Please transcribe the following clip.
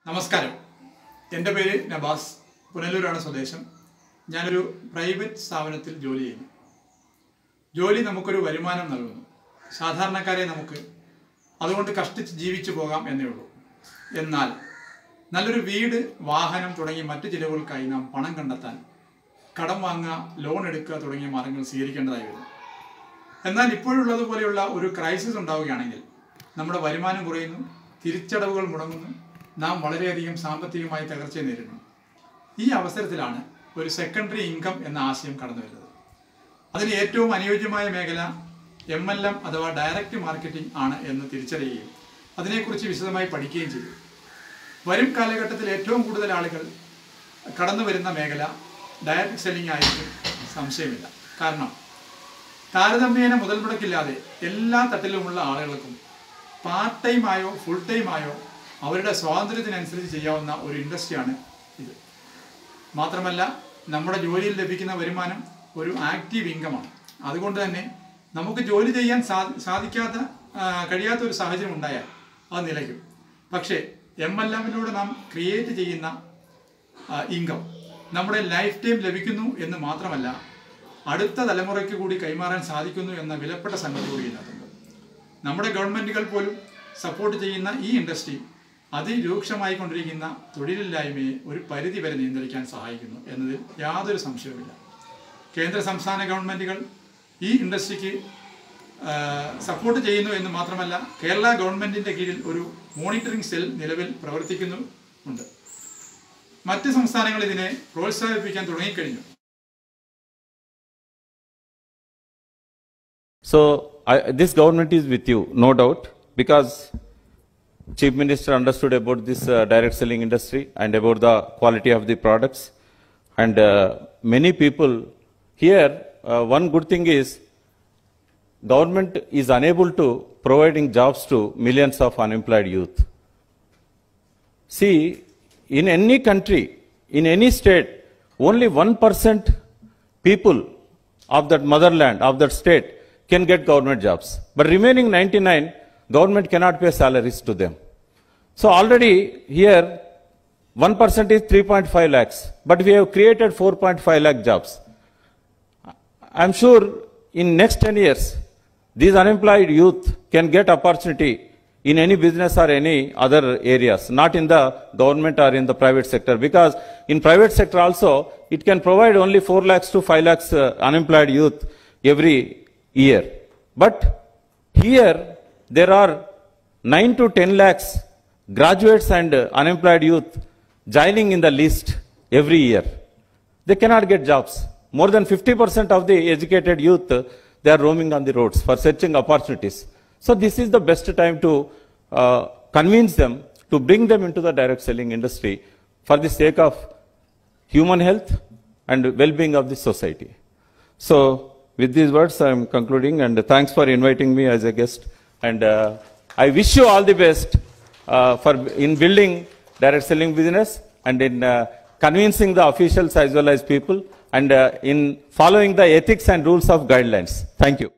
നമസ്കാരം. എൻ്റെ പേര് നബാസ്. പുനലൂരാണ് സ്വദേശം. ഞാനൊരു പ്രൈവറ്റ് സ്ഥാപനത്തിൽ ജോലി ചെയ്യുന്നു. ജോലി നമുക്കൊരു വരുമാനം നൽകുന്നു. സാധാരണക്കാരെ നമുക്ക് അതുകൊണ്ട് കഷ്ടിച്ച് ജീവിച്ചു പോകാം എന്നേ ഉള്ളൂ. എന്നാൽ നല്ലൊരു വീട്, വാഹനം തുടങ്ങിയ മറ്റു ചിലവുകൾക്കായി നാം പണം കണ്ടെത്താൻ കടം വാങ്ങുക, ലോൺ എടുക്കുക തുടങ്ങിയ മാർഗങ്ങൾ സ്വീകരിക്കേണ്ടതായി വരുന്നു. എന്നാൽ ഇപ്പോഴുള്ളതുപോലെയുള്ള ഒരു ക്രൈസിസ് ഉണ്ടാവുകയാണെങ്കിൽ നമ്മുടെ വരുമാനം കുറയുന്നു, തിരിച്ചടവുകൾ മുടങ്ങുന്നു, നാം വളരെയധികം സാമ്പത്തികമായി തകർച്ചയെ നേരിടുന്നു. ഈ അവസരത്തിലാണ് ഒരു സെക്കൻഡറി ഇൻകം എന്ന ആശയം കടന്നു വരുന്നത്. അതിന് ഏറ്റവും അനുയോജ്യമായ മേഖല MLM അഥവാ ഡയറക്റ്റ് മാർക്കറ്റിംഗ് ആണ് എന്ന് തിരിച്ചറിയുകയും അതിനെക്കുറിച്ച് വിശദമായി പഠിക്കുകയും ചെയ്തു. വരും കാലഘട്ടത്തിൽ ഏറ്റവും കൂടുതൽ ആളുകൾ കടന്നു വരുന്ന മേഖല ഡയറക്റ്റ് സെല്ലിംഗ് ആയിരിക്കും, സംശയമില്ല. കാരണം താരതമ്യേന മുതൽ മുടക്കില്ലാതെ എല്ലാ തട്ടിലുമുള്ള ആളുകൾക്കും പാർട്ട് ടൈം ആയോ ഫുൾ ടൈം ആയോ അവരുടെ സ്വാതന്ത്ര്യത്തിനനുസരിച്ച് ചെയ്യാവുന്ന ഒരു ഇൻഡസ്ട്രിയാണ് ഇത്. മാത്രമല്ല നമ്മുടെ ജോലിയിൽ ലഭിക്കുന്ന വരുമാനം ഒരു ആക്റ്റീവ് ഇൻകമാണ്. അതുകൊണ്ട് തന്നെ നമുക്ക് ജോലി ചെയ്യാൻ കഴിയാത്ത ഒരു സാഹചര്യം ഉണ്ടായാൽ അത് നിലയ്ക്കും. പക്ഷേ MLM-ലൂടെ നാം ക്രിയേറ്റ് ചെയ്യുന്ന ഇൻകം നമ്മുടെ ലൈഫ് ടൈം ലഭിക്കുന്നു എന്ന് മാത്രമല്ല, അടുത്ത തലമുറയ്ക്ക് കൂടി കൈമാറാൻ സാധിക്കുന്നു എന്ന വിലപ്പെട്ട സംഗതി കൂടി ഇതിനകത്തുണ്ട്. നമ്മുടെ ഗവൺമെൻറ്റുകൾ പോലും സപ്പോർട്ട് ചെയ്യുന്ന ഈ ഇൻഡസ്ട്രി അതിരൂക്ഷമായിക്കൊണ്ടിരിക്കുന്ന തൊഴിലില്ലായ്മയെ ഒരു പരിധി വരെ നിയന്ത്രിക്കാൻ സഹായിക്കുന്നു എന്നതിൽ യാതൊരു സംശയവുമില്ല. കേന്ദ്ര സംസ്ഥാന ഗവൺമെൻറ്റുകൾ ഈ ഇൻഡസ്ട്രിക്ക് സപ്പോർട്ട് ചെയ്യുന്നു എന്ന് മാത്രമല്ല, കേരള ഗവൺമെൻറ്റിൻ്റെ കീഴിൽ ഒരു മോണിറ്ററിംഗ് സെൽ നിലവിൽ പ്രവർത്തിക്കുന്നുമുണ്ട്. മറ്റ് സംസ്ഥാനങ്ങൾ ഇതിനെ പ്രോത്സാഹിപ്പിക്കാൻ തുടങ്ങിക്കഴിഞ്ഞു. So this government is with you, no doubt, because Chief Minister understood about this direct selling industry and about the quality of the products. And many people here, one good thing is government is unable to providing jobs to millions of unemployed youth. See, in any country, in any state, only 1% people of that motherland, of that state, can get government jobs. But remaining 99, government cannot pay salaries to them. So already here, 1% is 3.5 lakhs, but we have created 4.5 lakh jobs. I'm sure in next 10 years, these unemployed youth can get opportunity in any business or any other areas, not in the government or in the private sector, because in private sector also, it can provide only 4 lakhs to 5 lakhs unemployed youth every year. But here, there are 9 to 10 lakhs graduates and unemployed youth joining in the list every year. They cannot get jobs. More than 50% of the educated youth, they are roaming on the roads for searching opportunities. So this is the best time to convince them to bring them into the direct selling industry for the sake of human health and well-being of the society. So with these words, I am concluding, and thanks for inviting me as a guest. And I wish you all the best in building direct selling business and in convincing the officials as well as people, and in following the ethics and rules of guidelines. Thank you.